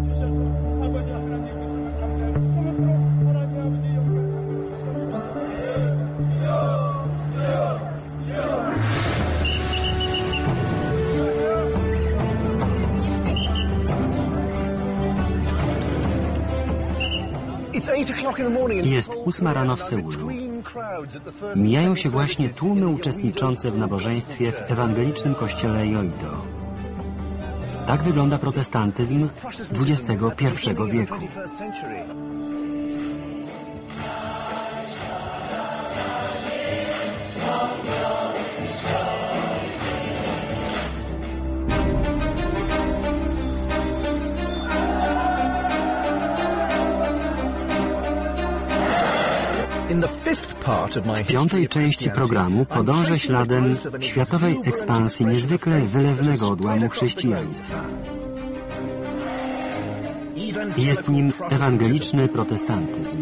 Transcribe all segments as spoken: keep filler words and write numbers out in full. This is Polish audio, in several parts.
Jest ósma rano w Seulu. Mijają się właśnie tłumy uczestniczące w nabożeństwie w ewangelicznym kościele Yoido. Tak wygląda protestantyzm dwudziestego pierwszego wieku. W piątej części programu podążę śladem światowej ekspansji niezwykle wylewnego odłamu chrześcijaństwa. Jest nim ewangeliczny protestantyzm.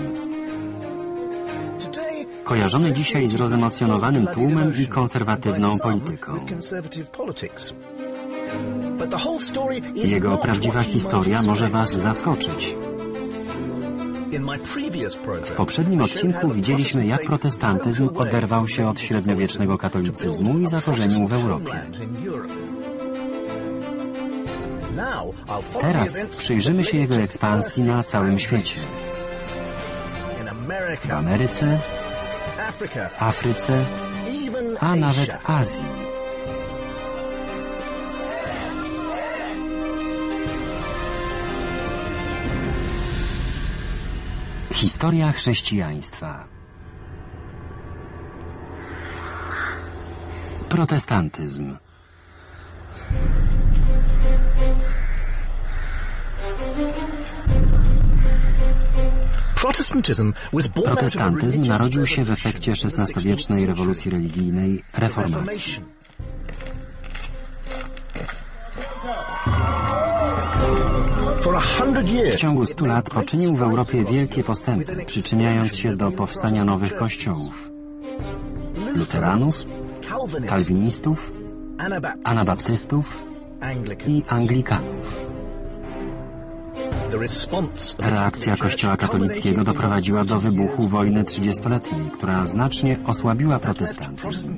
Kojarzony dzisiaj z rozemocjonowanym tłumem i konserwatywną polityką. Jego prawdziwa historia może Was zaskoczyć. W poprzednim odcinku widzieliśmy, jak protestantyzm oderwał się od średniowiecznego katolicyzmu i zakorzenił w Europie. Teraz przyjrzymy się jego ekspansji na całym świecie. W Ameryce, Afryce, a nawet Azji. Historia chrześcijaństwa. Protestantyzm. Protestantyzm narodził się w efekcie szesnastowiecznej rewolucji religijnej, reformacji. W ciągu stu lat poczynił w Europie wielkie postępy, przyczyniając się do powstania nowych kościołów: luteranów, kalwinistów, anabaptystów i anglikanów. Reakcja Kościoła katolickiego doprowadziła do wybuchu wojny trzydziestoletniej, która znacznie osłabiła protestantyzm.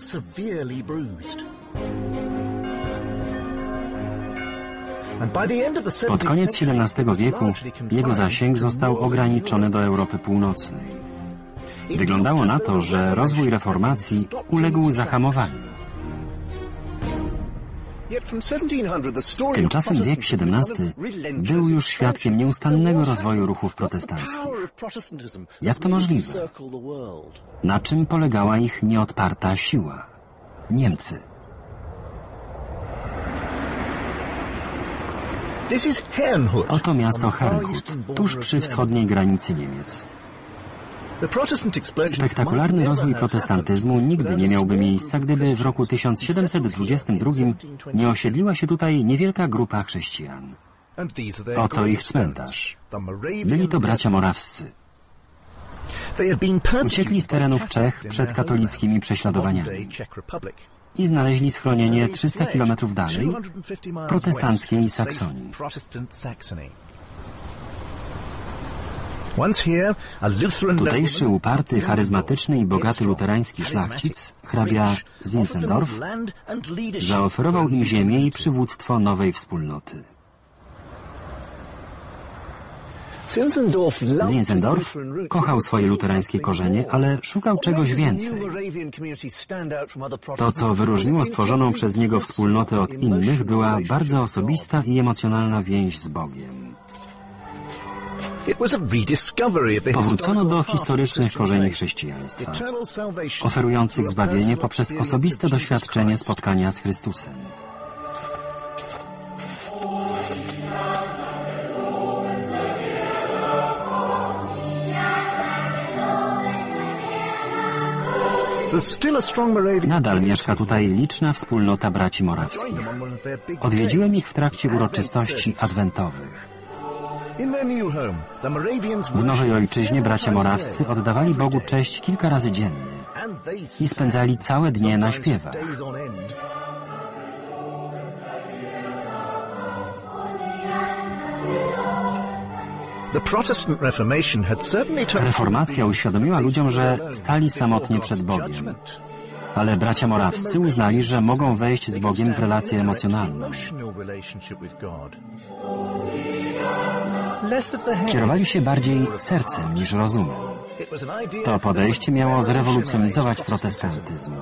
Pod koniec siedemnastego wieku jego zasięg został ograniczony do Europy Północnej. Wyglądało na to, że rozwój reformacji uległ zahamowaniu. Tymczasem wiek siedemnasty był już świadkiem nieustannego rozwoju ruchów protestanckich. Jak to możliwe? Na czym polegała ich nieodparta siła? Niemcy. Oto miasto Herrnhut, tuż przy wschodniej granicy Niemiec. Spektakularny rozwój protestantyzmu nigdy nie miałby miejsca, gdyby w roku tysiąc siedemset dwudziestym drugim nie osiedliła się tutaj niewielka grupa chrześcijan. Oto ich cmentarz. Byli to bracia morawscy. Uciekli z terenów Czech przed katolickimi prześladowaniami i znaleźli schronienie trzysta kilometrów dalej, protestanckiej Saksonii. Tutejszy uparty, charyzmatyczny i bogaty luterański szlachcic, hrabia Zinzendorf, zaoferował im ziemię i przywództwo nowej wspólnoty. Zinzendorf kochał swoje luterańskie korzenie, ale szukał czegoś więcej. To, co wyróżniło stworzoną przez niego wspólnotę od innych, była bardzo osobista i emocjonalna więź z Bogiem. Powrócono do historycznych korzeni chrześcijaństwa, oferujących zbawienie poprzez osobiste doświadczenie spotkania z Chrystusem. Nadal mieszka tutaj liczna wspólnota braci morawskich. Odwiedziłem ich w trakcie uroczystości adwentowych. W nowej ojczyźnie bracia morawscy oddawali Bogu cześć kilka razy dziennie i spędzali całe dnie na śpiewach. Reformacja uświadomiła ludziom, że stali samotnie przed Bogiem. Ale bracia morawscy uznali, że mogą wejść z Bogiem w relację emocjonalną. Kierowali się bardziej sercem niż rozumem. To podejście miało zrewolucjonizować protestantyzm.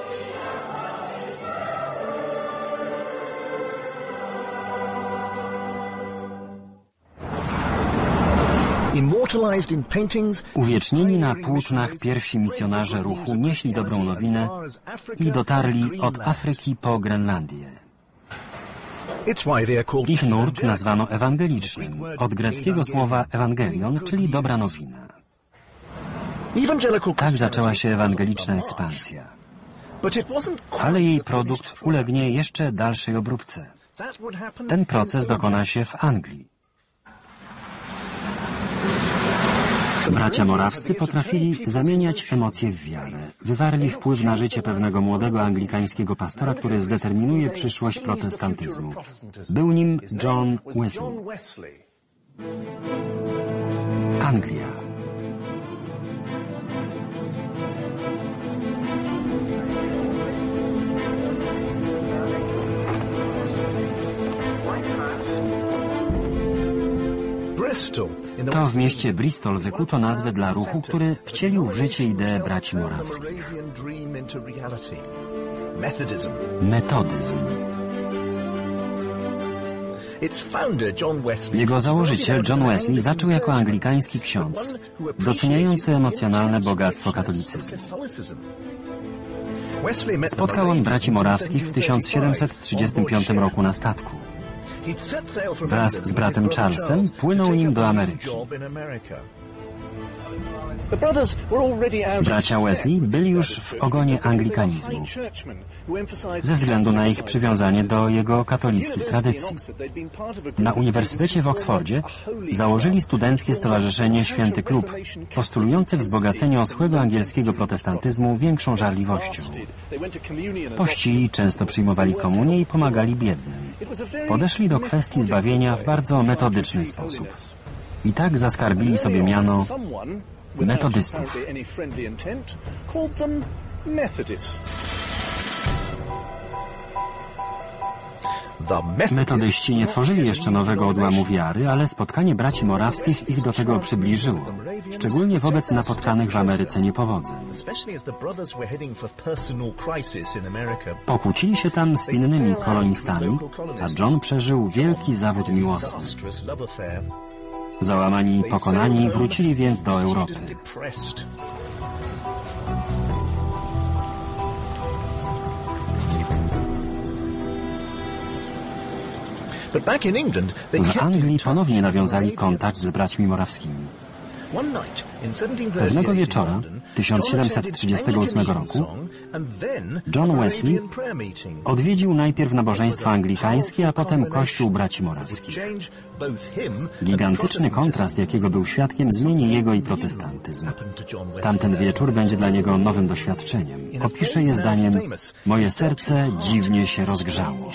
Uwiecznieni na płótnach pierwsi misjonarze ruchu nieśli dobrą nowinę i dotarli od Afryki po Grenlandię. Ich nurt nazwano ewangelicznym, od greckiego słowa ewangelion, czyli dobra nowina. Tak zaczęła się ewangeliczna ekspansja. Ale jej produkt ulegnie jeszcze dalszej obróbce. Ten proces dokona się w Anglii. Bracia morawscy potrafili zamieniać emocje w wiarę. Wywarli wpływ na życie pewnego młodego anglikańskiego pastora, który zdeterminuje przyszłość protestantyzmu. Był nim John Wesley. Anglia. To w mieście Bristol wykuto nazwę dla ruchu, który wcielił w życie ideę braci morawskich. Metodyzm. Jego założyciel John Wesley zaczął jako anglikański ksiądz, doceniający emocjonalne bogactwo katolicyzmu. Spotkał on braci morawskich w tysiąc siedemset trzydziestym piątym roku na statku. Wraz z bratem Charlesem płynął nim do Ameryki. Bracia Wesley byli już w ogonie anglikanizmu, ze względu na ich przywiązanie do jego katolickich tradycji. Na Uniwersytecie w Oksfordzie założyli studenckie stowarzyszenie Święty Klub, postulujące wzbogacenie oschłego angielskiego protestantyzmu większą żarliwością. Pościli, często przyjmowali komunię i pomagali biednym. Podeszli do kwestii zbawienia w bardzo metodyczny sposób. I tak zaskarbili sobie miano metodystów. Metodyści nie tworzyli jeszcze nowego odłamu wiary, ale spotkanie braci morawskich ich do tego przybliżyło, szczególnie wobec napotkanych w Ameryce niepowodzeń. Pokłócili się tam z innymi kolonistami, a John przeżył wielki zawód miłosny. Załamani i pokonani wrócili więc do Europy. W Anglii ponownie nawiązali kontakt z braćmi morawskimi. Pewnego wieczora, tysiąc siedemset trzydziestego ósmego roku, John Wesley odwiedził najpierw nabożeństwo anglikańskie, a potem kościół braci morawskich. Gigantyczny kontrast, jakiego był świadkiem, zmieni jego i protestantyzm. Tamten wieczór będzie dla niego nowym doświadczeniem. Opisze je zdaniem: moje serce dziwnie się rozgrzało.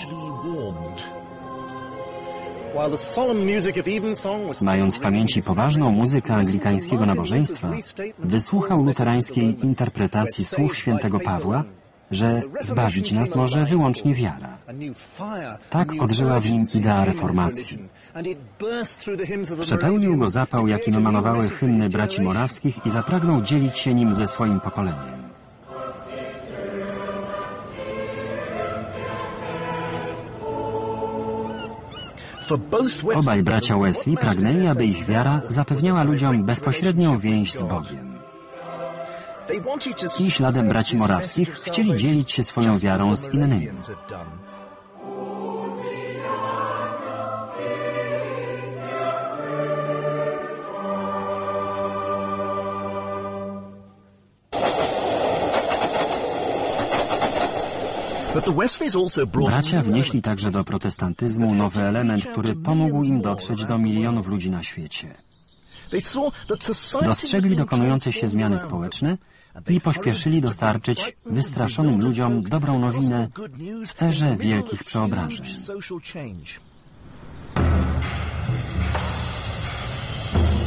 Mając w pamięci poważną muzykę anglikańskiego nabożeństwa, wysłuchał luterańskiej interpretacji słów świętego Pawła, że zbawić nas może wyłącznie wiara. Tak odżyła w nim idea reformacji. Przepełnił go zapał, jakim emanowały hymny braci morawskich, i zapragnął dzielić się nim ze swoim pokoleniem. Obaj bracia Wesley pragnęli, aby ich wiara zapewniała ludziom bezpośrednią więź z Bogiem. I śladem braci morawskich chcieli dzielić się swoją wiarą z innymi. Bracia wnieśli także do protestantyzmu nowy element, który pomógł im dotrzeć do milionów ludzi na świecie. Dostrzegli dokonujące się zmiany społeczne i pośpieszyli dostarczyć wystraszonym ludziom dobrą nowinę w erze wielkich przeobrażeń.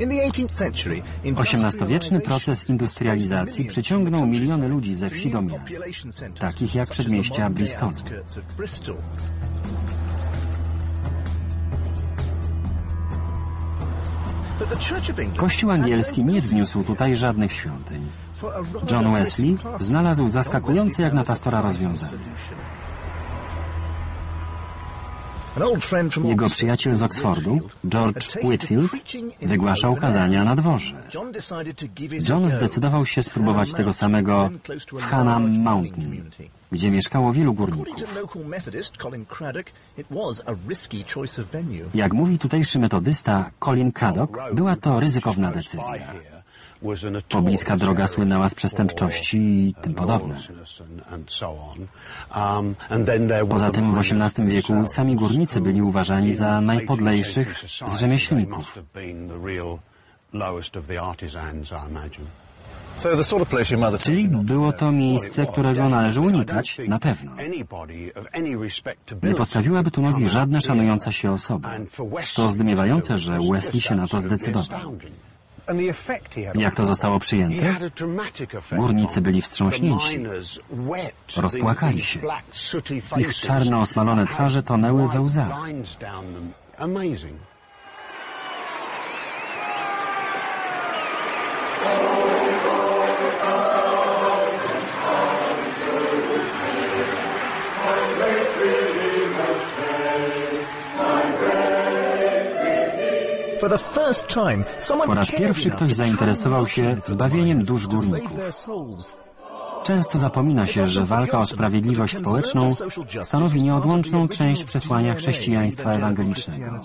osiemnastowieczny proces industrializacji przyciągnął miliony ludzi ze wsi do miast, takich jak przedmieścia Bristolu. Kościół angielski nie wzniósł tutaj żadnych świątyń. John Wesley znalazł zaskakujące jak na pastora rozwiązanie. Jego przyjaciel z Oxfordu, George Whitefield, wygłaszał kazania na dworze. John zdecydował się spróbować tego samego w Hanham Mountain, gdzie mieszkało wielu górników. Jak mówi tutejszy metodysta Colin Craddock, była to ryzykowna decyzja. Pobliska droga słynęła z przestępczości i tym podobne. Poza tym w osiemnastym wieku sami górnicy byli uważani za najpodlejszych z rzemieślników. Czyli było to miejsce, którego należy unikać, na pewno. Nie postawiłaby tu nogi żadna szanująca się osoba. To zdumiewające, że Wesley się na to zdecydował. Jak to zostało przyjęte? Górnicy byli wstrząśnięci. Rozpłakali się. Ich czarno osmalone twarze tonęły we łzach. Po raz pierwszy ktoś zainteresował się zbawieniem dusz górników. Często zapomina się, że walka o sprawiedliwość społeczną stanowi nieodłączną część przesłania chrześcijaństwa ewangelicznego.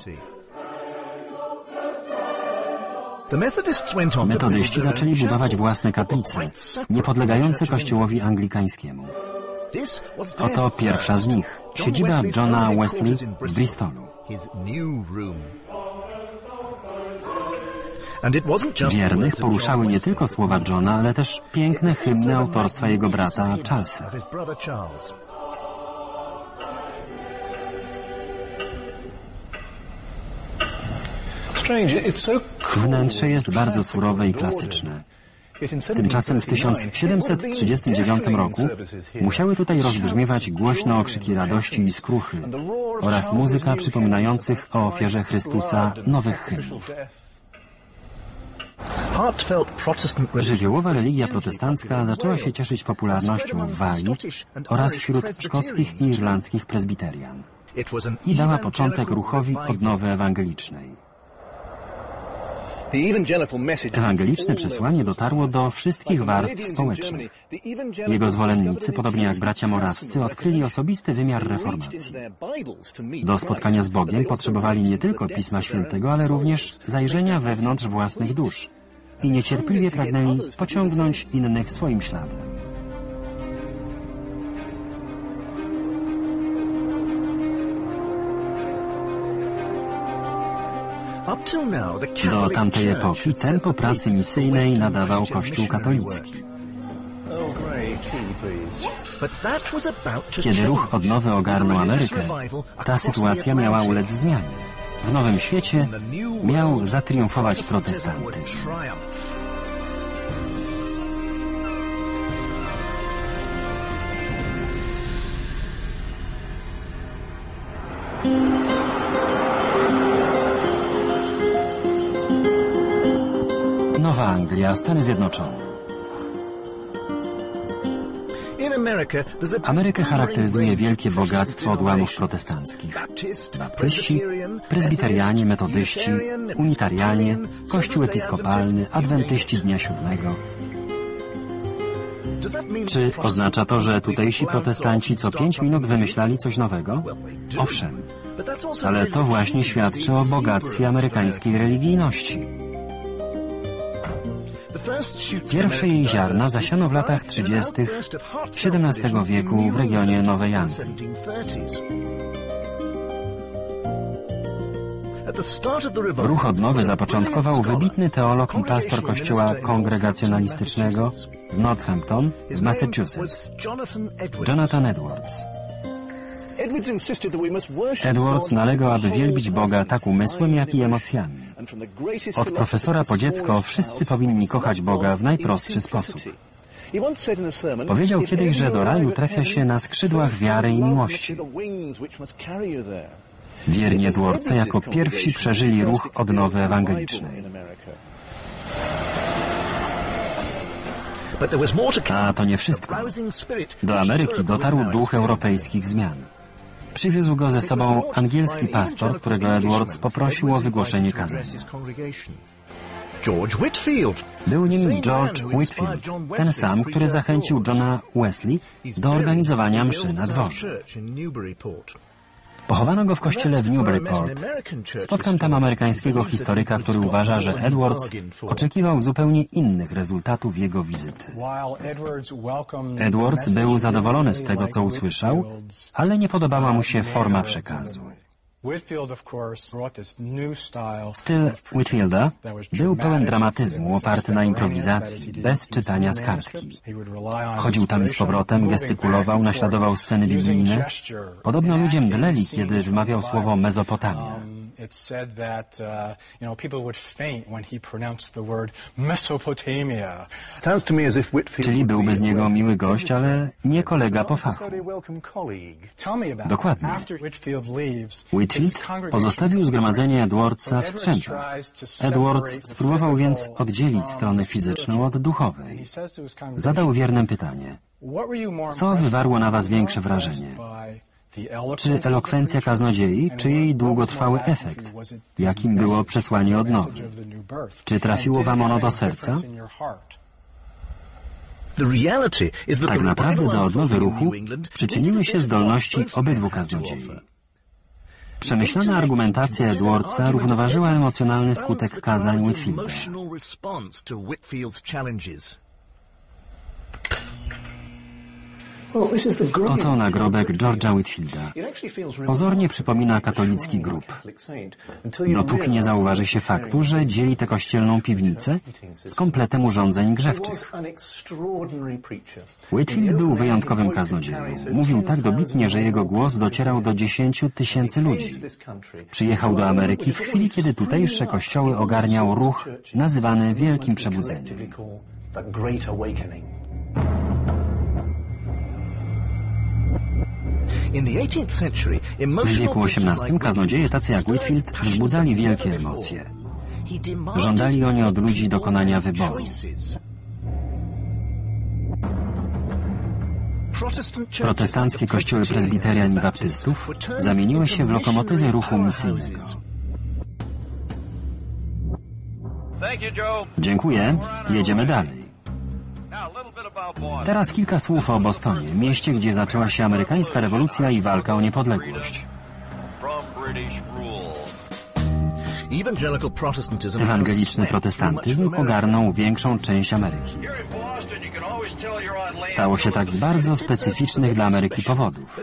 Metodyści zaczęli budować własne kaplice, niepodlegające kościołowi anglikańskiemu. Oto pierwsza z nich, siedziba Johna Wesley w Bristolu. Wiernych poruszały nie tylko słowa Johna, ale też piękne hymny autorstwa jego brata Charlesa. Wnętrze jest bardzo surowe i klasyczne. Tymczasem w tysiąc siedemset trzydziestym dziewiątym roku musiały tutaj rozbrzmiewać głośno okrzyki radości i skruchy oraz muzyka przypominających o ofierze Chrystusa nowych hymnów. Żywiołowa religia protestancka zaczęła się cieszyć popularnością w Walii oraz wśród szkockich i irlandzkich prezbiterian i dała początek ruchowi odnowy ewangelicznej. Ewangeliczne przesłanie dotarło do wszystkich warstw społecznych. Jego zwolennicy, podobnie jak bracia morawscy, odkryli osobisty wymiar reformacji. Do spotkania z Bogiem potrzebowali nie tylko Pisma Świętego, ale również zajrzenia wewnątrz własnych dusz i niecierpliwie pragnęli pociągnąć innych swoim śladem. Do tamtej epoki tempo pracy misyjnej nadawał Kościół katolicki. Kiedy ruch odnowy ogarnął Amerykę, ta sytuacja miała ulec zmianie. W Nowym Świecie miał zatriumfować protestantyzm. Nowa Anglia, Stany Zjednoczone. Amerykę charakteryzuje wielkie bogactwo odłamów protestanckich. Baptyści, prezbiterianie, metodyści, unitarianie, Kościół episkopalny, adwentyści Dnia Siódmego. Czy oznacza to, że tutejsi protestanci co pięć minut wymyślali coś nowego? Owszem, ale to właśnie świadczy o bogactwie amerykańskiej religijności. Pierwsze jej ziarna zasiano w latach trzydziestych siedemnastego wieku w regionie Nowej Anglii. Ruch odnowy zapoczątkował wybitny teolog i pastor kościoła kongregacjonalistycznego z Northampton w Massachusetts, Jonathan Edwards. Edwards nalegał, aby wielbić Boga tak umysłem, jak i emocjami. Od profesora po dziecko wszyscy powinni kochać Boga w najprostszy sposób. Powiedział kiedyś, że do raju trafia się na skrzydłach wiary i miłości. Wierni Edwardsa jako pierwsi przeżyli ruch odnowy ewangelicznej. A to nie wszystko. Do Ameryki dotarł duch europejskich zmian. Przywiózł go ze sobą angielski pastor, którego Edwards poprosił o wygłoszenie kazania. Był nim George Whitefield, ten sam, który zachęcił Johna Wesley do organizowania mszy na dworze. Pochowano go w kościele w Newburyport. Spotkam tam amerykańskiego historyka, który uważa, że Edwards oczekiwał zupełnie innych rezultatów jego wizyty. Edwards był zadowolony z tego, co usłyszał, ale nie podobała mu się forma przekazu. Styl Whitefielda był pełen dramatyzmu, oparty na improwizacji, bez czytania z kartki. Chodził tam i z powrotem, gestykulował, naśladował sceny biblijne. Podobno ludzie mdleli, kiedy wymawiał słowo Mezopotamia. Czyli byłby z niego miły gość, ale nie kolega po fachu. Dokładnie. Whitefield pozostawił zgromadzenie Edwardsa wstrzępem. Edwards spróbował więc oddzielić stronę fizyczną od duchowej. Zadał wiernym pytanie: co wywarło na was większe wrażenie? Czy elokwencja kaznodziei, czy jej długotrwały efekt, jakim było przesłanie odnowy? Czy trafiło wam ono do serca? Tak naprawdę do odnowy ruchu przyczyniły się zdolności obydwu kaznodziei. Przemyślana argumentacja Edwardsa równoważyła emocjonalny skutek kazań Whitefielda. Oto nagrobek George'a Whitefielda. Pozornie przypomina katolicki grób, dopóki nie zauważy się faktu, że dzieli tę kościelną piwnicę z kompletem urządzeń grzewczych. Whitefield był wyjątkowym kaznodzieją. Mówił tak dobitnie, że jego głos docierał do dziesięciu tysięcy ludzi. Przyjechał do Ameryki w chwili, kiedy tutejsze kościoły ogarniał ruch nazywany Wielkim Przebudzeniem. W wieku osiemnastym kaznodzieje tacy jak Whitefield wzbudzali wielkie emocje. Żądali oni od ludzi dokonania wyboru. Protestanckie kościoły prezbiterian i baptystów zamieniły się w lokomotywy ruchu misyjnego. Dziękuję. Jedziemy dalej. Teraz kilka słów o Bostonie, mieście, gdzie zaczęła się amerykańska rewolucja i walka o niepodległość. Ewangeliczny protestantyzm ogarnął większą część Ameryki. Stało się tak z bardzo specyficznych dla Ameryki powodów.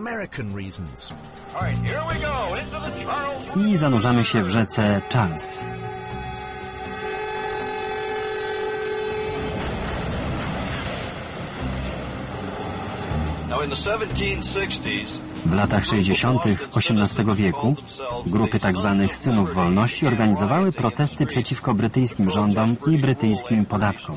I zanurzamy się w rzece Charles. W latach sześćdziesiątych osiemnastego wieku grupy tzw. synów wolności organizowały protesty przeciwko brytyjskim rządom i brytyjskim podatkom.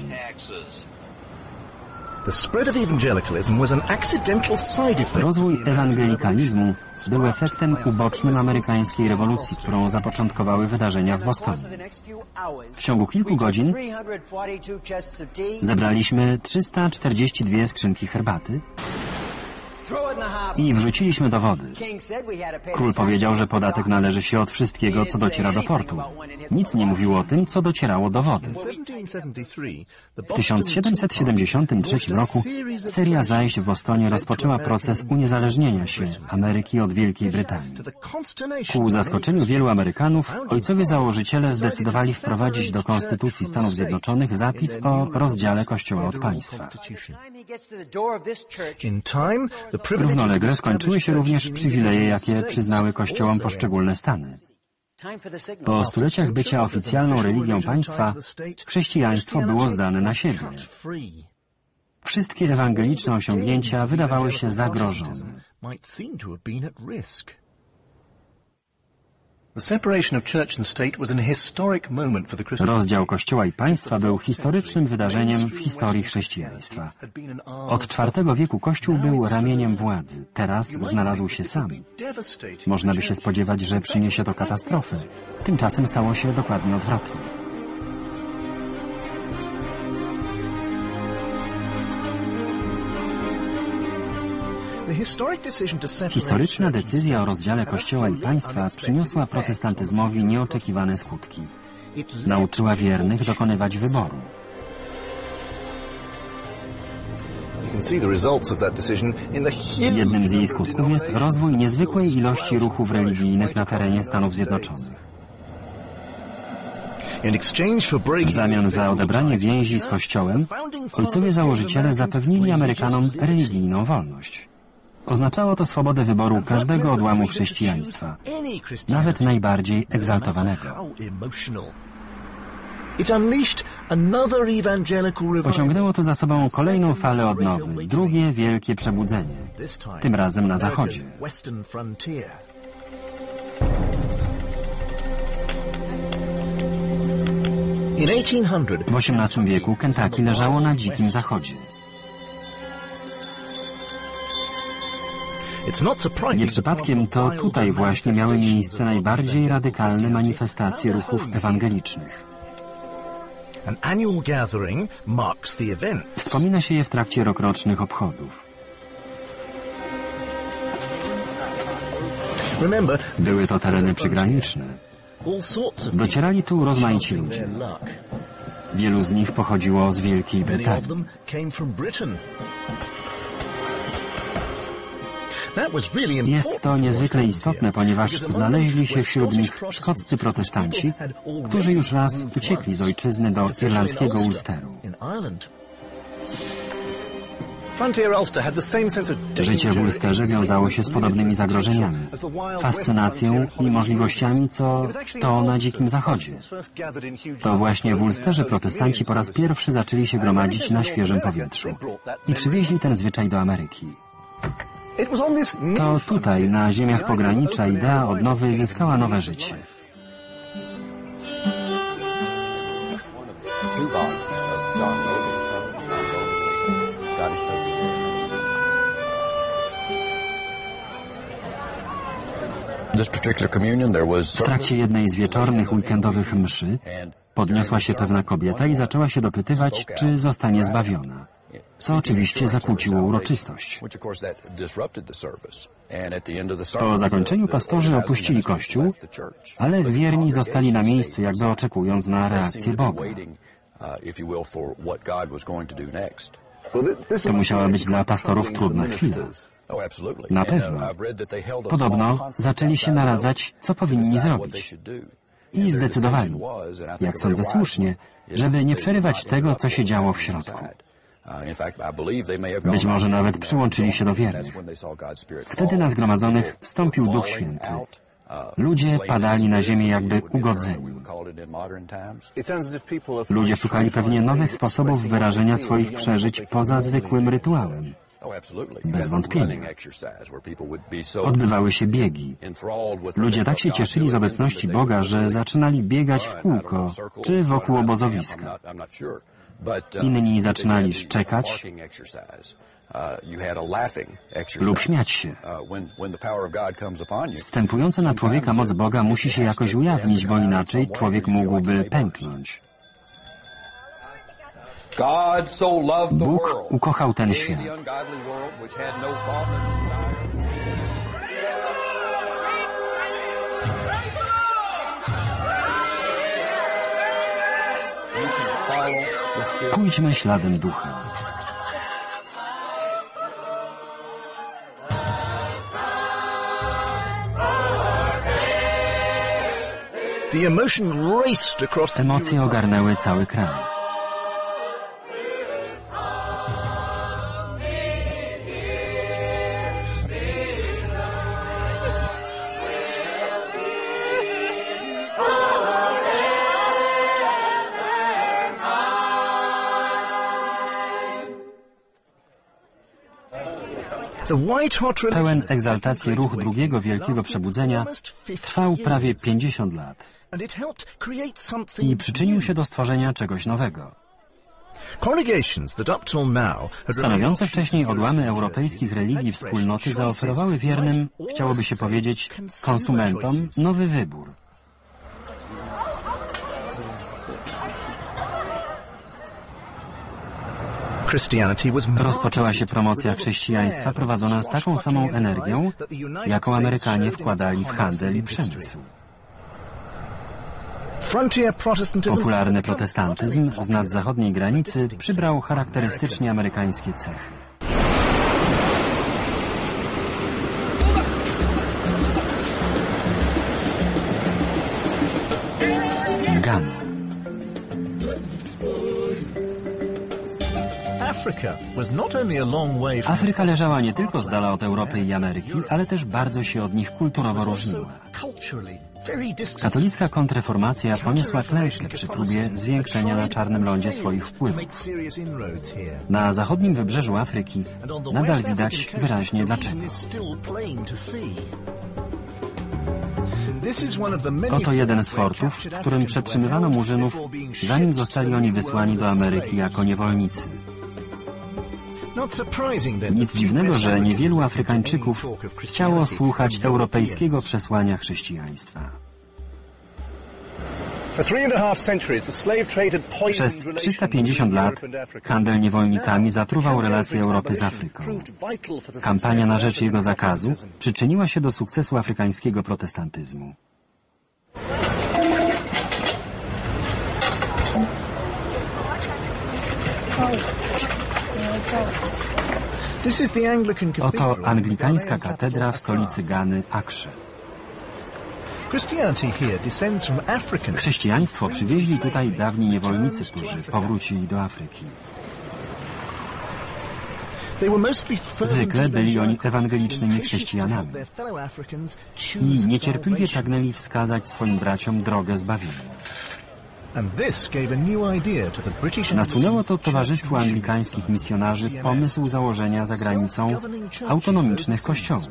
Rozwój ewangelikalizmu był efektem ubocznym amerykańskiej rewolucji, którą zapoczątkowały wydarzenia w Bostonie. W ciągu kilku godzin zebraliśmy trzysta czterdzieści dwie skrzynki herbaty i wrzuciliśmy do wody. Król powiedział, że podatek należy się od wszystkiego, co dociera do portu. Nic nie mówił o tym, co docierało do wody. W tysiąc siedemset siedemdziesiątym trzecim roku seria zajść w Bostonie rozpoczęła proces uniezależnienia się Ameryki od Wielkiej Brytanii. Ku zaskoczeniu wielu Amerykanów, ojcowie założyciele zdecydowali wprowadzić do Konstytucji Stanów Zjednoczonych zapis o rozdziale Kościoła od państwa. Równolegle skończyły się również przywileje, jakie przyznały kościołom poszczególne stany. Po stuleciach bycia oficjalną religią państwa, chrześcijaństwo było zdane na siebie. Wszystkie ewangeliczne osiągnięcia wydawały się zagrożone. Rozdział Kościoła i państwa był historycznym wydarzeniem w historii chrześcijaństwa. Od czwartego wieku Kościół był ramieniem władzy, teraz znalazł się sam. Można by się spodziewać, że przyniesie to katastrofę. Tymczasem stało się dokładnie odwrotnie. Historyczna decyzja o rozdziale Kościoła i państwa przyniosła protestantyzmowi nieoczekiwane skutki. Nauczyła wiernych dokonywać wyboru. Jednym z jej skutków jest rozwój niezwykłej ilości ruchów religijnych na terenie Stanów Zjednoczonych. W zamian za odebranie więzi z Kościołem, ojcowie założyciele zapewnili Amerykanom religijną wolność. Oznaczało to swobodę wyboru każdego odłamu chrześcijaństwa, nawet najbardziej egzaltowanego. Pociągnęło to za sobą kolejną falę odnowy, drugie wielkie przebudzenie, tym razem na zachodzie. W osiemnastym wieku Kentucky leżało na dzikim zachodzie. Nie przypadkiem to tutaj właśnie miały miejsce najbardziej radykalne manifestacje ruchów ewangelicznych. Wspomina się je w trakcie rokrocznych obchodów. Były to tereny przygraniczne. Docierali tu rozmaici ludzie. Wielu z nich pochodziło z Wielkiej Brytanii. Jest to niezwykle istotne, ponieważ znaleźli się wśród nich szkoccy protestanci, którzy już raz uciekli z ojczyzny do irlandzkiego Ulsteru. Życie w Ulsterze wiązało się z podobnymi zagrożeniami, fascynacją i możliwościami, co to na Dzikim Zachodzie. To właśnie w Ulsterze protestanci po raz pierwszy zaczęli się gromadzić na świeżym powietrzu i przywieźli ten zwyczaj do Ameryki. To tutaj, na ziemiach pogranicza, idea odnowy zyskała nowe życie. W trakcie jednej z wieczornych weekendowych mszy podniosła się pewna kobieta i zaczęła się dopytywać, czy zostanie zbawiona. Co oczywiście zakłóciło uroczystość. Po zakończeniu pastorzy opuścili kościół, ale wierni zostali na miejscu, jakby oczekując na reakcję Boga. To musiała być dla pastorów trudna chwila. Na pewno. Podobno zaczęli się naradzać, co powinni zrobić. I zdecydowali, jak sądzę słusznie, żeby nie przerywać tego, co się działo w środku. Być może nawet przyłączyli się do wiernych. Wtedy na zgromadzonych stąpił Duch Święty. Ludzie padali na ziemię jakby ugodzeni. Ludzie szukali pewnie nowych sposobów wyrażenia swoich przeżyć poza zwykłym rytuałem. Bez wątpienia. Odbywały się biegi. Ludzie tak się cieszyli z obecności Boga, że zaczynali biegać w kółko, czy wokół obozowiska. Inni zaczynali szczekać lub śmiać się. Wstępująca na człowieka moc Boga musi się jakoś ujawnić, bo inaczej człowiek mógłby pęknąć. Bóg ukochał ten świat. Pójdźmy śladem Ducha. Emocje ogarnęły cały kraj. Pełen egzaltacji ruch drugiego wielkiego przebudzenia trwał prawie pięćdziesiąt lat i przyczynił się do stworzenia czegoś nowego. Stanowiące wcześniej odłamy europejskich religii wspólnoty zaoferowały wiernym, chciałoby się powiedzieć, konsumentom nowy wybór. Rozpoczęła się promocja chrześcijaństwa prowadzona z taką samą energią, jaką Amerykanie wkładali w handel i przemysł. Popularny protestantyzm z nadzachodniej granicy przybrał charakterystycznie amerykańskie cechy. Ghana. Afryka leżała nie tylko z dala od Europy i Ameryki, ale też bardzo się od nich kulturowo różniła. Katolicka kontrreformacja poniosła klęskę przy próbie zwiększenia na czarnym lądzie swoich wpływów. Na zachodnim wybrzeżu Afryki nadal widać wyraźnie dlaczego. Oto jeden z fortów, w którym przetrzymywano Murzynów, zanim zostali oni wysłani do Ameryki jako niewolnicy. Nic dziwnego, że niewielu Afrykańczyków chciało słuchać europejskiego przesłania chrześcijaństwa. Przez trzysta pięćdziesiąt lat handel niewolnikami zatruwał relacje Europy z Afryką. Kampania na rzecz jego zakazu przyczyniła się do sukcesu afrykańskiego protestantyzmu. Oto anglikańska katedra w stolicy Gany, Acre. Chrześcijaństwo przywieźli tutaj dawni niewolnicy, którzy powrócili do Afryki. Zwykle byli oni ewangelicznymi chrześcijanami i niecierpliwie pragnęli wskazać swoim braciom drogę zbawienia. Nasunęło to Towarzystwu Anglikańskich Misjonarzy pomysł założenia za granicą autonomicznych kościołów.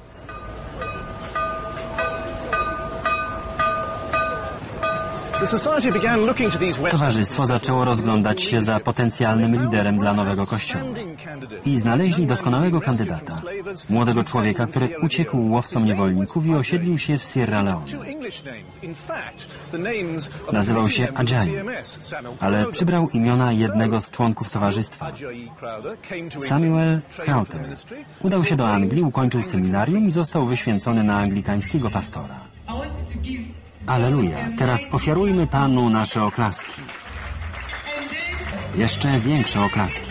Towarzystwo zaczęło rozglądać się za potencjalnym liderem dla nowego kościoła i znaleźli doskonałego kandydata, młodego człowieka, który uciekł łowcom niewolników i osiedlił się w Sierra Leone. Nazywał się Adjaye, ale przybrał imiona jednego z członków towarzystwa. Samuel Crowther udał się do Anglii, ukończył seminarium i został wyświęcony na anglikańskiego pastora. Alleluja! Teraz ofiarujmy Panu nasze oklaski. Jeszcze większe oklaski.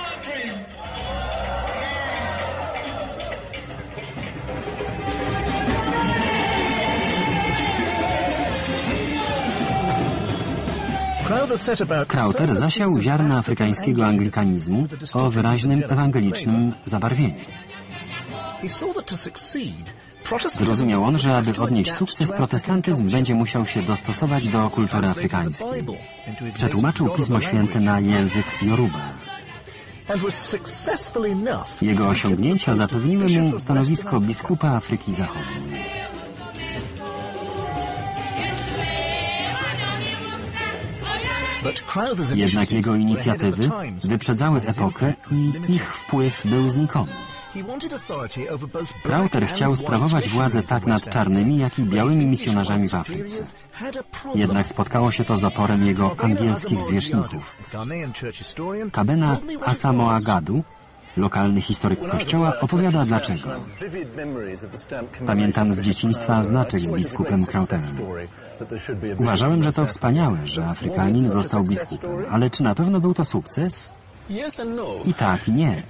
Crowther zasiał ziarna afrykańskiego anglikanizmu o wyraźnym ewangelicznym zabarwieniu. Zrozumiał on, że aby odnieść sukces, protestantyzm będzie musiał się dostosować do kultury afrykańskiej. Przetłumaczył Pismo Święte na język Yoruba. Jego osiągnięcia zapewniły mu stanowisko biskupa Afryki Zachodniej. Jednak jego inicjatywy wyprzedzały epokę i ich wpływ był znikomy. Crowther chciał sprawować władzę tak nad czarnymi, jak i białymi misjonarzami w Afryce. Jednak spotkało się to z oporem jego angielskich zwierzchników. Kabena Asamoah Gadu, lokalny historyk kościoła, opowiada dlaczego. Pamiętam z dzieciństwa znaczek z biskupem Crowtherem. Uważałem, że to wspaniałe, że Afrykanin został biskupem, ale czy na pewno był to sukces? I tak, i nie.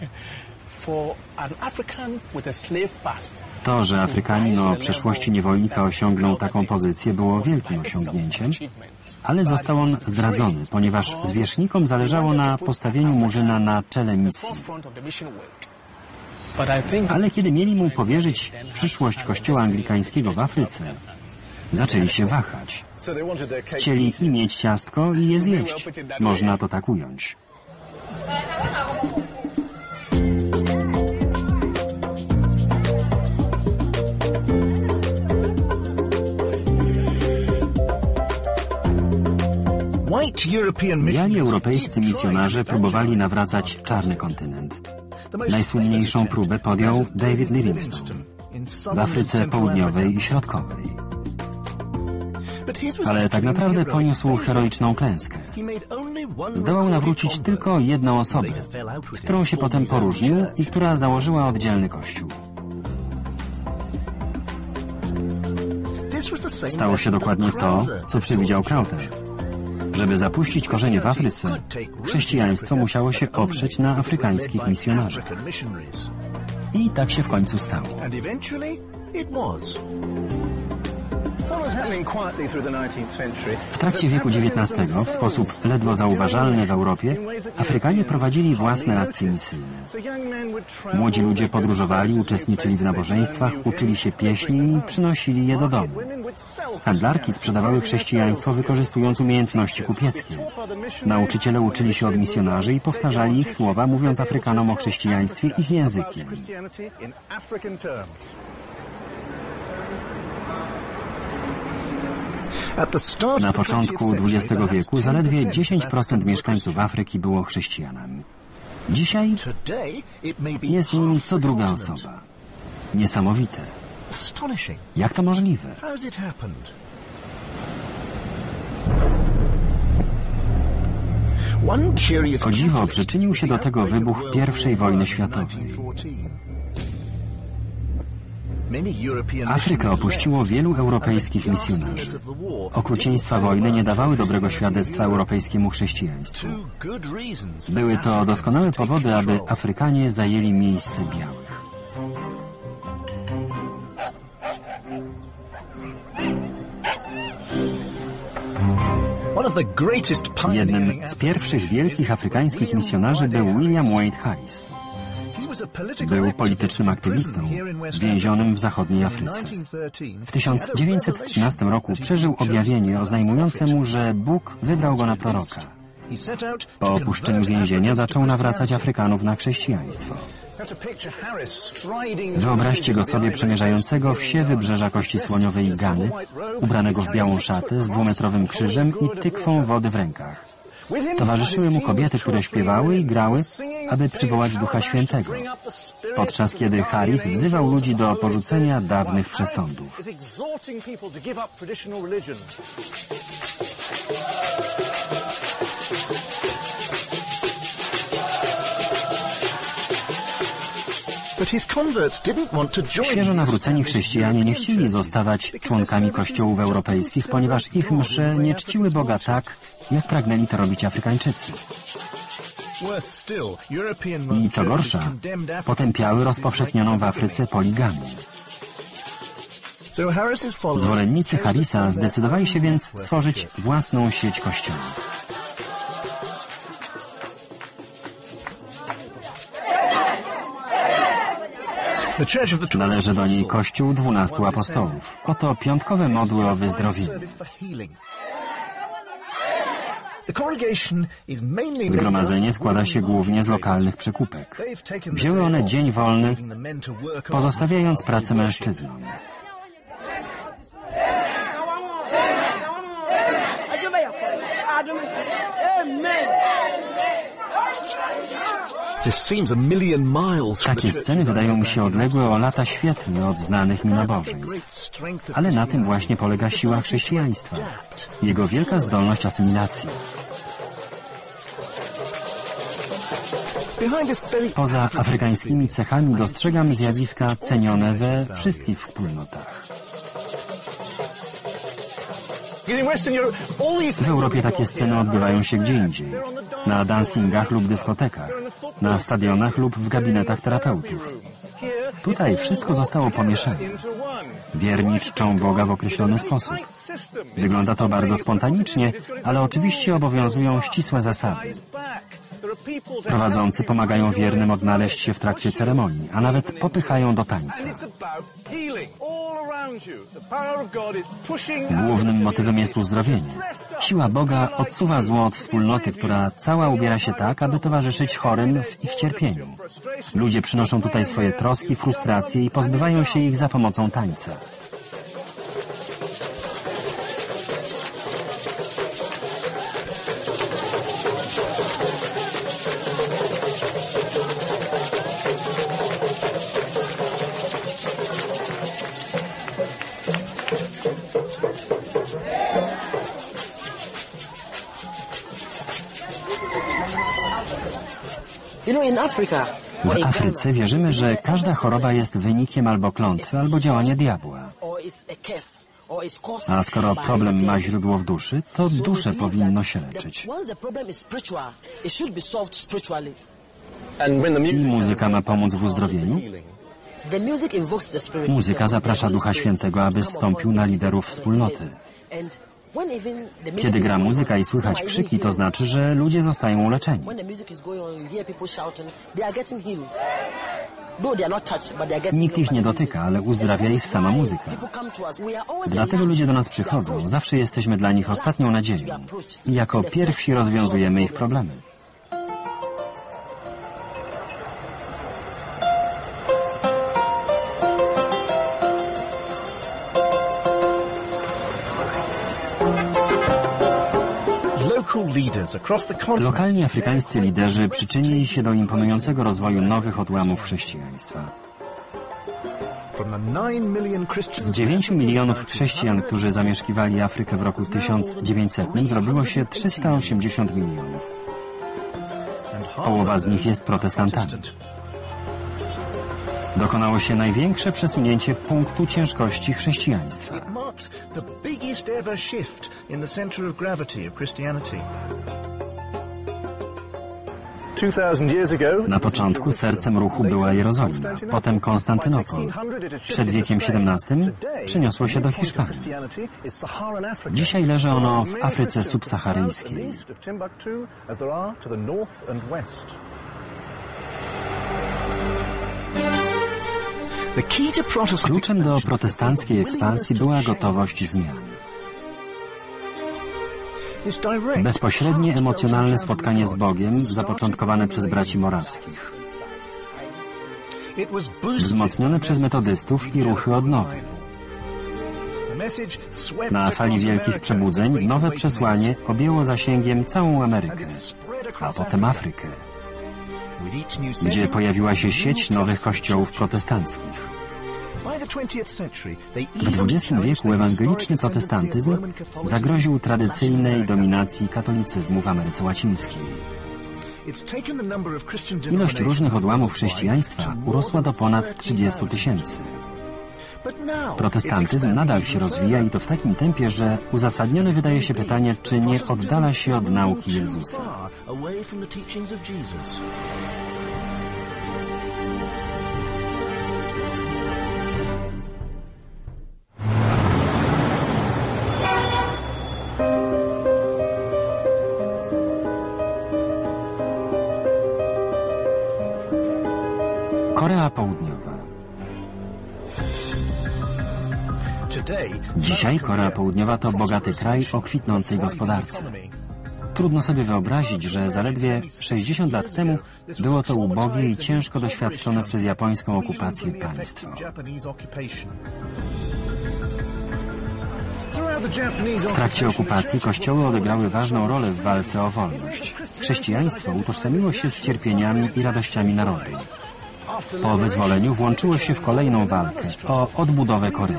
To, że Afrykanin o przeszłości niewolnika osiągnął taką pozycję, było wielkim osiągnięciem, ale został on zdradzony, ponieważ zwierzchnikom zależało na postawieniu Murzyna na czele misji. Ale kiedy mieli mu powierzyć przyszłość kościoła anglikańskiego w Afryce, zaczęli się wahać. Chcieli i mieć ciastko, i je zjeść. Można to tak ująć. Biali europejscy misjonarze próbowali nawracać czarny kontynent. Najsłynniejszą próbę podjął David Livingstone w Afryce Południowej i Środkowej. Ale tak naprawdę poniósł heroiczną klęskę. Zdołał nawrócić tylko jedną osobę, z którą się potem poróżnił i która założyła oddzielny kościół. Stało się dokładnie to, co przewidział Crowther. Żeby zapuścić korzenie w Afryce, chrześcijaństwo musiało się oprzeć na afrykańskich misjonarzach. I tak się w końcu stało. W trakcie wieku dziewiętnastego, w sposób ledwo zauważalny w Europie, Afrykanie prowadzili własne akcje misyjne. Młodzi ludzie podróżowali, uczestniczyli w nabożeństwach, uczyli się pieśni i przynosili je do domu. Handlarki sprzedawały chrześcijaństwo, wykorzystując umiejętności kupieckie. Nauczyciele uczyli się od misjonarzy i powtarzali ich słowa, mówiąc Afrykanom o chrześcijaństwie ich językiem. Na początku dwudziestego wieku zaledwie dziesięć procent mieszkańców Afryki było chrześcijanami. Dzisiaj jest nimi co druga osoba. Niesamowite. Jak to możliwe? O dziwo, przyczynił się do tego wybuch pierwszej wojny światowej. Afrykę opuściło wielu europejskich misjonarzy. Okrucieństwa wojny nie dawały dobrego świadectwa europejskiemu chrześcijaństwu. Były to doskonałe powody, aby Afrykanie zajęli miejsce białych. Jednym z pierwszych wielkich afrykańskich misjonarzy był William Wade Harris. Był politycznym aktywistą, więzionym w zachodniej Afryce. W tysiąc dziewięćset trzynastym roku przeżył objawienie oznajmujące mu, że Bóg wybrał go na proroka. Po opuszczeniu więzienia zaczął nawracać Afrykanów na chrześcijaństwo. Wyobraźcie go sobie przemierzającego wsie wybrzeża Kości Słoniowej i Gany, ubranego w białą szatę z dwumetrowym krzyżem i tykwą wody w rękach. Towarzyszyły mu kobiety, które śpiewały i grały, aby przywołać Ducha Świętego, podczas kiedy Harris wzywał ludzi do porzucenia dawnych przesądów. Świeżo nawróceni chrześcijanie nie chcieli zostawać członkami kościołów europejskich, ponieważ ich msze nie czciły Boga tak, jak pragnęli to robić Afrykańczycy. I co gorsza, potępiały rozpowszechnioną w Afryce poligamię. Zwolennicy Harrisa zdecydowali się więc stworzyć własną sieć kościołów. Należy do niej Kościół dwunastu apostołów. Oto piątkowe modły o wyzdrowieniu. Zgromadzenie składa się głównie z lokalnych przekupek. Wzięły one dzień wolny, pozostawiając pracę mężczyznom. Takie sceny wydają mi się odległe o lata świetlne od znanych mi nabożeństw. Ale na tym właśnie polega siła chrześcijaństwa. Jego wielka zdolność asymilacji. Poza afrykańskimi cechami dostrzegam zjawiska cenione we wszystkich wspólnotach. W Europie takie sceny odbywają się gdzie indziej. Na dancingach lub dyskotekach, na stadionach lub w gabinetach terapeutów. Tutaj wszystko zostało pomieszane. Wierni czczą Boga w określony sposób. Wygląda to bardzo spontanicznie, ale oczywiście obowiązują ścisłe zasady. Prowadzący pomagają wiernym odnaleźć się w trakcie ceremonii, a nawet popychają do tańca. Głównym motywem jest uzdrowienie. Siła Boga odsuwa zło od wspólnoty, która cała ubiera się tak, aby towarzyszyć chorym w ich cierpieniu. Ludzie przynoszą tutaj swoje troski, frustracje i pozbywają się ich za pomocą tańca. W Afryce wierzymy, że każda choroba jest wynikiem albo klątwy, albo działania diabła. A skoro problem ma źródło w duszy, to duszę powinno się leczyć. I muzyka ma pomóc w uzdrowieniu? Muzyka zaprasza Ducha Świętego, aby zstąpił na liderów wspólnoty. Kiedy gra muzyka i słychać krzyki, to znaczy, że ludzie zostają uleczeni. Nikt ich nie dotyka, ale uzdrawia ich sama muzyka. Dlatego ludzie do nas przychodzą. Zawsze jesteśmy dla nich ostatnią nadzieją. I jako pierwsi rozwiązujemy ich problemy. Lokalni afrykańscy liderzy przyczynili się do imponującego rozwoju nowych odłamów chrześcijaństwa. Z dziewięciu milionów chrześcijan, którzy zamieszkiwali Afrykę w roku tysiąc dziewięćsetnym, zrobiło się trzysta osiemdziesiąt milionów. Połowa z nich jest protestantami. Dokonało się największe przesunięcie punktu ciężkości chrześcijaństwa. Na początku sercem ruchu była Jerozolima, potem Konstantynopol. Przed wiekiem siedemnastym przeniosło się do Hiszpanii. Dzisiaj leży ono w Afryce subsaharyjskiej. Kluczem do protestanckiej ekspansji była gotowość zmian. Bezpośrednie emocjonalne spotkanie z Bogiem zapoczątkowane przez braci morawskich. Wzmocnione przez metodystów i ruchy odnowy. Na fali wielkich przebudzeń nowe przesłanie objęło zasięgiem całą Amerykę, a potem Afrykę, gdzie pojawiła się sieć nowych kościołów protestanckich. W dwudziestym wieku ewangeliczny protestantyzm zagroził tradycyjnej dominacji katolicyzmu w Ameryce Łacińskiej. Ilość różnych odłamów chrześcijaństwa urosła do ponad trzydziestu tysięcy. Protestantyzm nadal się rozwija i to w takim tempie, że uzasadnione wydaje się pytanie, czy nie oddala się od nauki Jezusa. Korea Południowa. Dzisiaj Korea Południowa to bogaty kraj o kwitnącej gospodarce. Trudno sobie wyobrazić, że zaledwie sześćdziesiąt lat temu było to ubogie i ciężko doświadczone przez japońską okupację państwo. W trakcie okupacji kościoły odegrały ważną rolę w walce o wolność. Chrześcijaństwo utożsamiło się z cierpieniami i radościami narodu. Po wyzwoleniu włączyło się w kolejną walkę o odbudowę Korei.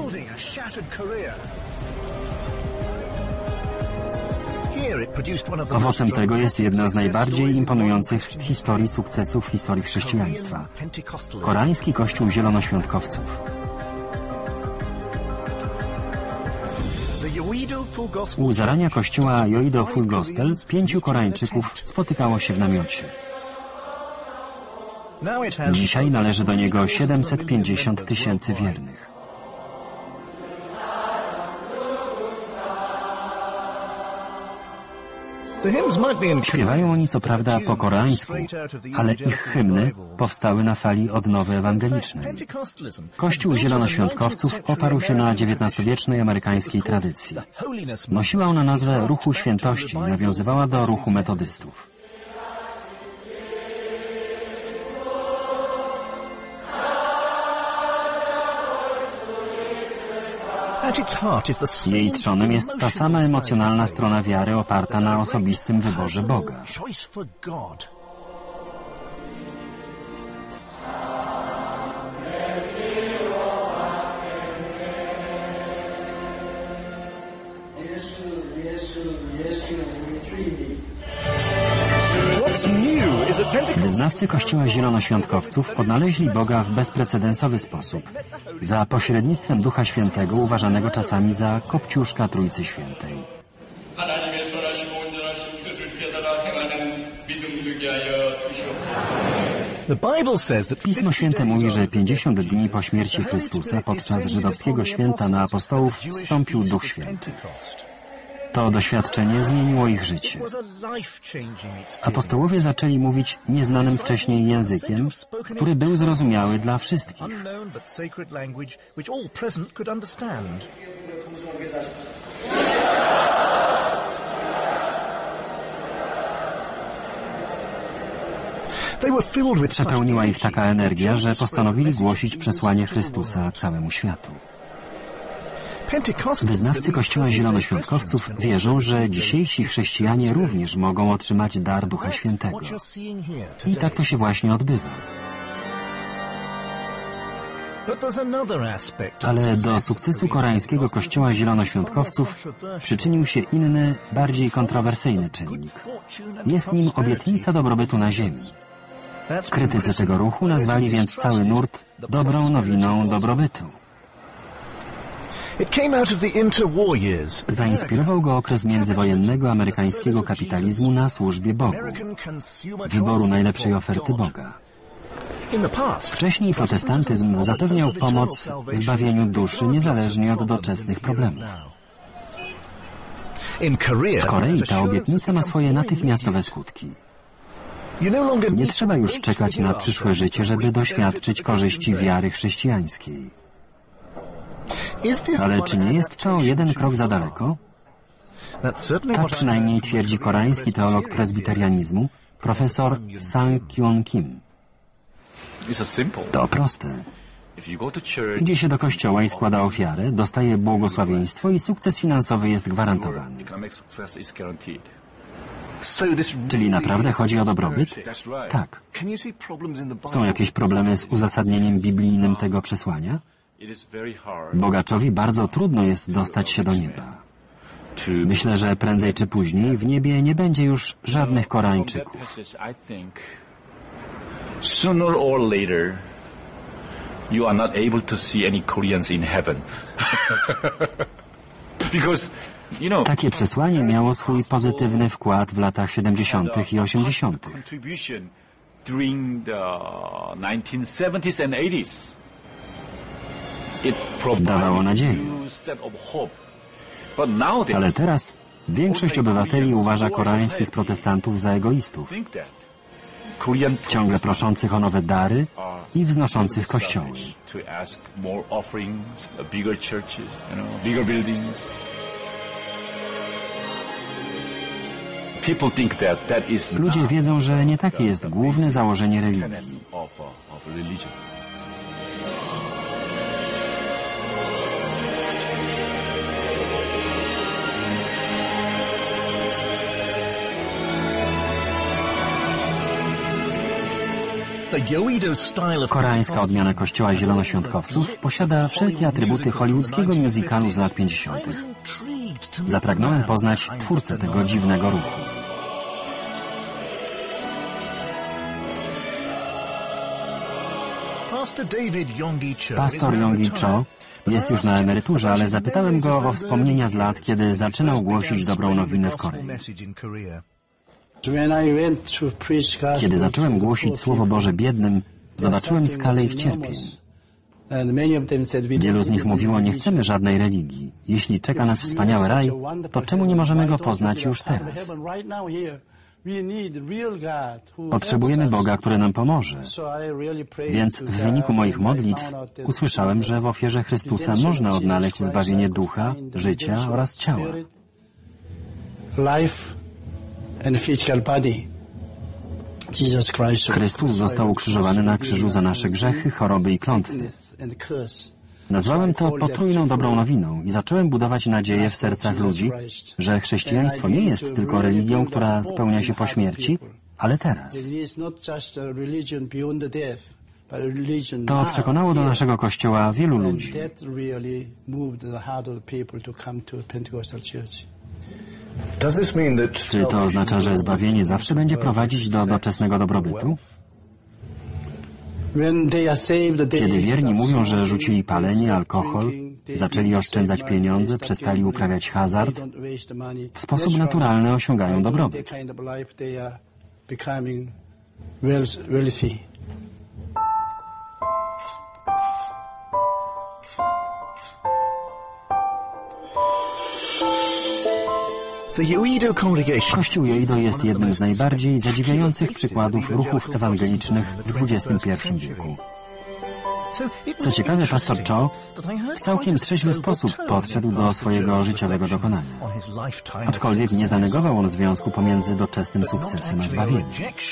Owocem tego jest jedna z najbardziej imponujących w historii sukcesów w historii chrześcijaństwa. Koreański Kościół Zielonoświątkowców. U zarania kościoła Yoido Full Gospel pięciu Koreańczyków spotykało się w namiocie. Dzisiaj należy do niego siedemset pięćdziesiąt tysięcy wiernych. Śpiewają oni co prawda po koreańsku, ale ich hymny powstały na fali odnowy ewangelicznej. Kościół Zielonoświątkowców oparł się na dziewiętnastowiecznej amerykańskiej tradycji. Nosiła ona nazwę Ruchu Świętości i nawiązywała do ruchu metodystów. Jej trzonem jest ta sama emocjonalna strona wiary oparta na osobistym wyborze Boga. Wyznawcy Kościoła Zielonoświątkowców odnaleźli Boga w bezprecedensowy sposób, za pośrednictwem Ducha Świętego, uważanego czasami za Kopciuszka Trójcy Świętej. Pismo Święte mówi, że pięćdziesiąt dni po śmierci Chrystusa, podczas żydowskiego święta na apostołów, zstąpił Duch Święty. To doświadczenie zmieniło ich życie. Apostołowie zaczęli mówić nieznanym wcześniej językiem, który był zrozumiały dla wszystkich. Przepełniła ich taka energia, że postanowili głosić przesłanie Chrystusa całemu światu. Wyznawcy Kościoła Zielonoświątkowców wierzą, że dzisiejsi chrześcijanie również mogą otrzymać dar Ducha Świętego. I tak to się właśnie odbywa. Ale do sukcesu koreańskiego Kościoła Zielonoświątkowców przyczynił się inny, bardziej kontrowersyjny czynnik. Jest nim obietnica dobrobytu na ziemi. Krytycy tego ruchu nazwali więc cały nurt dobrą nowiną dobrobytu. Zainspirował go okres międzywojennego amerykańskiego kapitalizmu na służbie Bogu, wyboru najlepszej oferty Boga. Wcześniej protestantyzm zapewniał pomoc w zbawieniu duszy niezależnie od doczesnych problemów. W Korei ta obietnica ma swoje natychmiastowe skutki. Nie trzeba już czekać na przyszłe życie, żeby doświadczyć korzyści wiary chrześcijańskiej. Ale czy nie jest to jeden krok za daleko? Tak przynajmniej twierdzi koreański teolog prezbiterianizmu, profesor Sang Kyung Kim. To proste. Idzie się do kościoła i składa ofiarę, dostaje błogosławieństwo i sukces finansowy jest gwarantowany. Czyli naprawdę chodzi o dobrobyt? Tak. Są jakieś problemy z uzasadnieniem biblijnym tego przesłania? Bogaczowi bardzo trudno jest dostać się do nieba. Myślę, że prędzej czy później w niebie nie będzie już żadnych Koreańczyków. Sooner or later, you are not able to see any Koreans in heaven. Because, you know, takie przesłanie miało swój pozytywny wkład w latach siedemdziesiątych i osiemdziesiątych. During the nineteen seventies and eighties. It dawało nadzieję. Ale teraz większość obywateli uważa koreańskich protestantów za egoistów, ciągle proszących o nowe dary i wznoszących kościoły. Ludzie wiedzą, że nie takie jest główne założenie religii. Koreańska odmiana Kościoła Zielonoświątkowców posiada wszelkie atrybuty hollywoodzkiego musicalu z lat pięćdziesiątych. Zapragnąłem poznać twórcę tego dziwnego ruchu. Pastor Yonggi Cho jest już na emeryturze, ale zapytałem go o wspomnienia z lat, kiedy zaczynał głosić dobrą nowinę w Korei. Kiedy zacząłem głosić Słowo Boże biednym, zobaczyłem skalę ich cierpień. Wielu z nich mówiło, nie chcemy żadnej religii. Jeśli czeka nas wspaniały raj, to czemu nie możemy go poznać już teraz? Potrzebujemy Boga, który nam pomoże. Więc w wyniku moich modlitw usłyszałem, że w ofierze Chrystusa można odnaleźć zbawienie ducha, życia oraz ciała. Chrystus został ukrzyżowany na krzyżu za nasze grzechy, choroby i klątwy. Nazwałem to potrójną dobrą nowiną i zacząłem budować nadzieję w sercach ludzi, że chrześcijaństwo nie jest tylko religią, która spełnia się po śmierci, ale teraz. To przekonało do naszego Kościoła wielu ludzi. Czy to oznacza, że zbawienie zawsze będzie prowadzić do doczesnego dobrobytu? Kiedy wierni mówią, że rzucili palenie, alkohol, zaczęli oszczędzać pieniądze, przestali uprawiać hazard, w sposób naturalny osiągają dobrobyt. Kościół Yoido jest jednym z najbardziej zadziwiających przykładów ruchów ewangelicznych w dwudziestym pierwszym wieku. Co ciekawe, pastor Cho w całkiem trzeźwy sposób podszedł do swojego życiowego dokonania. Aczkolwiek nie zanegował on związku pomiędzy doczesnym sukcesem a zbawieniem.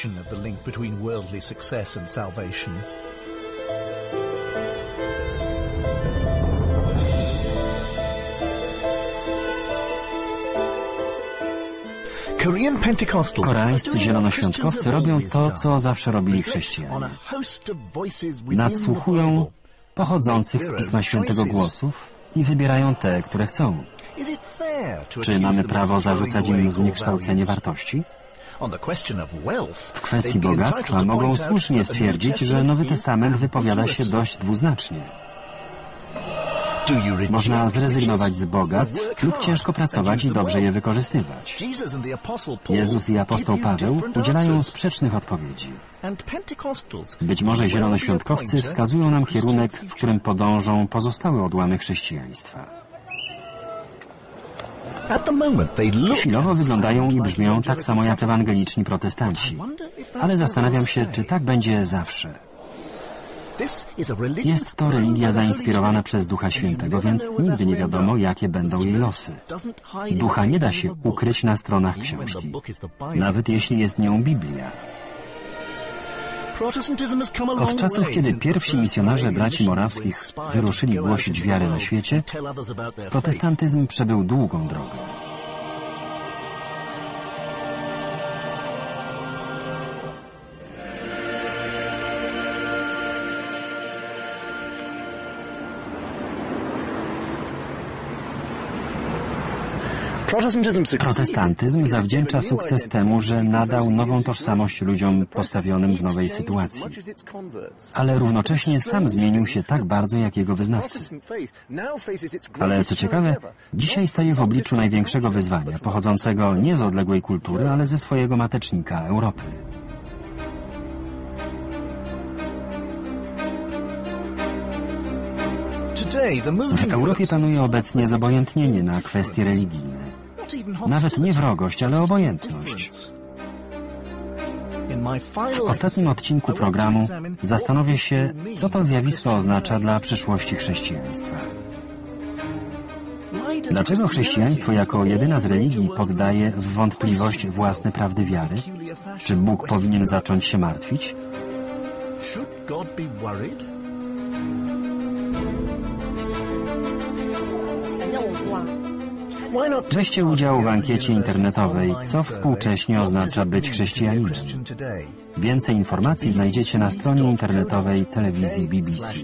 Koreańscy zielonoświątkowcy robią to, co zawsze robili chrześcijanie. Nadsłuchują pochodzących z Pisma Świętego głosów i wybierają te, które chcą. Czy mamy prawo zarzucać im zniekształcenie wartości? W kwestii bogactwa mogą słusznie stwierdzić, że Nowy Testament wypowiada się dość dwuznacznie. Można zrezygnować z bogactw lub ciężko pracować i dobrze je wykorzystywać. Jezus i apostoł Paweł udzielają sprzecznych odpowiedzi. Być może zielonoświątkowcy wskazują nam kierunek, w którym podążą pozostałe odłamy chrześcijaństwa. Chwilowo wyglądają i brzmią tak samo jak ewangeliczni protestanci, ale zastanawiam się, czy tak będzie zawsze. Jest to religia zainspirowana przez Ducha Świętego, więc nigdy nie wiadomo, jakie będą jej losy. Ducha nie da się ukryć na stronach książki, nawet jeśli jest nią Biblia. Od czasów, kiedy pierwsi misjonarze braci morawskich wyruszyli głosić wiarę na świecie, protestantyzm przebył długą drogę. Protestantyzm zawdzięcza sukces temu, że nadał nową tożsamość ludziom postawionym w nowej sytuacji. Ale równocześnie sam zmienił się tak bardzo, jak jego wyznawcy. Ale co ciekawe, dzisiaj staje w obliczu największego wyzwania, pochodzącego nie z odległej kultury, ale ze swojego matecznika, Europy. W Europie panuje obecnie zobojętnienie na kwestie religijne. Nawet nie wrogość, ale obojętność. W ostatnim odcinku programu zastanowię się, co to zjawisko oznacza dla przyszłości chrześcijaństwa. Dlaczego chrześcijaństwo jako jedyna z religii poddaje w wątpliwość własne prawdy wiary? Czy Bóg powinien zacząć się martwić? Weźcie udział w ankiecie internetowej, co współcześnie oznacza być chrześcijaninem. Więcej informacji znajdziecie na stronie internetowej telewizji B B C.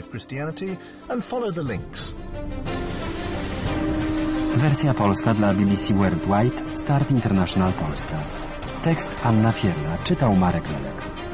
Wersja polska dla B B C Worldwide, Start International Polska. Tekst Anna Fierna, czytał Marek Lelek.